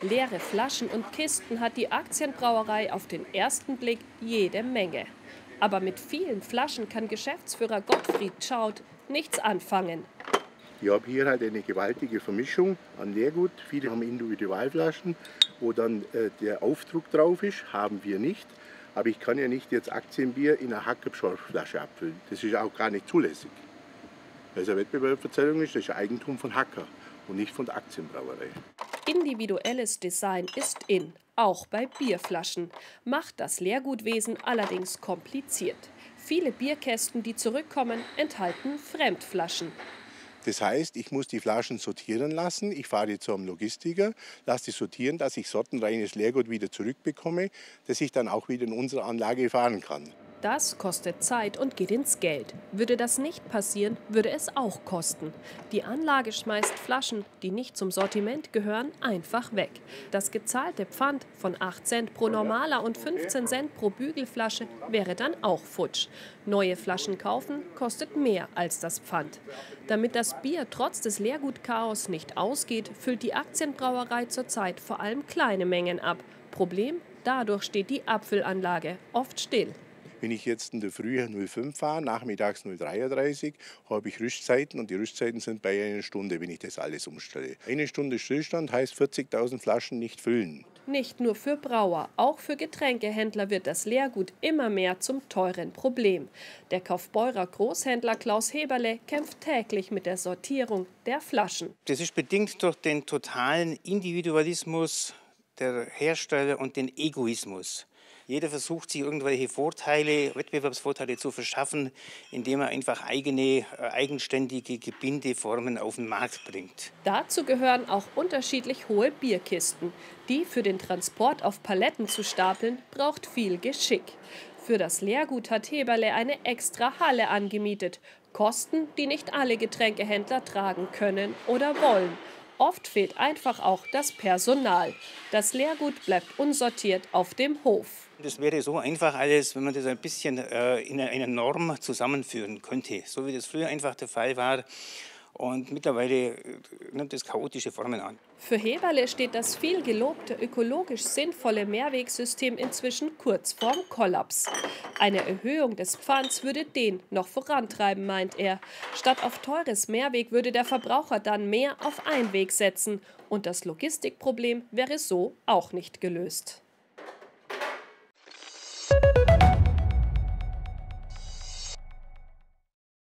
Leere Flaschen und Kisten hat die Aktienbrauerei auf den ersten Blick jede Menge. Aber mit vielen Flaschen kann Geschäftsführer Gottfried Schaut nichts anfangen. Ich habe hier halt eine gewaltige Vermischung an Leergut. Viele haben Individualflaschen, wo dann der Aufdruck drauf ist, haben wir nicht. Aber ich kann ja nicht jetzt Aktienbier in eine Hackerflasche abfüllen. Das ist auch gar nicht zulässig. Weil es eine Wettbewerbsverzerrung ist, das ist Eigentum von Hacker und nicht von der Aktienbrauerei. Individuelles Design ist in, auch bei Bierflaschen, macht das Leergutwesen allerdings kompliziert. Viele Bierkästen, die zurückkommen, enthalten Fremdflaschen. Das heißt, ich muss die Flaschen sortieren lassen. Ich fahre zu einem Logistiker, lasse die sortieren, dass ich sortenreines Leergut wieder zurückbekomme, das ich dann auch wieder in unserer Anlage fahren kann. Das kostet Zeit und geht ins Geld. Würde das nicht passieren, würde es auch kosten. Die Anlage schmeißt Flaschen, die nicht zum Sortiment gehören, einfach weg. Das gezahlte Pfand von 8 Cent pro normaler und 15 Cent pro Bügelflasche wäre dann auch futsch. Neue Flaschen kaufen kostet mehr als das Pfand. Damit das Bier trotz des Leergutchaos nicht ausgeht, füllt die Aktienbrauerei zurzeit vor allem kleine Mengen ab. Problem? Dadurch steht die Abfüllanlage oft still. Wenn ich jetzt in der Früh 05 fahre, nachmittags 0,33, habe ich Rüstzeiten und die Rüstzeiten sind bei einer Stunde, wenn ich das alles umstelle. Eine Stunde Stillstand heißt 40.000 Flaschen nicht füllen. Nicht nur für Brauer, auch für Getränkehändler wird das Leergut immer mehr zum teuren Problem. Der Kaufbeurer Großhändler Klaus Heberle kämpft täglich mit der Sortierung der Flaschen. Das ist bedingt durch den totalen Individualismus der Hersteller und den Egoismus. Jeder versucht, sich irgendwelche Vorteile, Wettbewerbsvorteile zu verschaffen, indem er einfach eigene, eigenständige Gebindeformen auf den Markt bringt. Dazu gehören auch unterschiedlich hohe Bierkisten. Die für den Transport auf Paletten zu stapeln, braucht viel Geschick. Für das Leergut hat Heberle eine extra Halle angemietet. Kosten, die nicht alle Getränkehändler tragen können oder wollen. Oft fehlt einfach auch das Personal. Das Leergut bleibt unsortiert auf dem Hof. Das wäre so einfach alles, wenn man das ein bisschen in einer Norm zusammenführen könnte, so wie das früher einfach der Fall war. Und mittlerweile nimmt es chaotische Formen an. Für Heberle steht das viel gelobte ökologisch sinnvolle Mehrwegsystem inzwischen kurz vorm Kollaps. Eine Erhöhung des Pfands würde den noch vorantreiben, meint er. Statt auf teures Mehrweg würde der Verbraucher dann mehr auf Einweg setzen. Und das Logistikproblem wäre so auch nicht gelöst.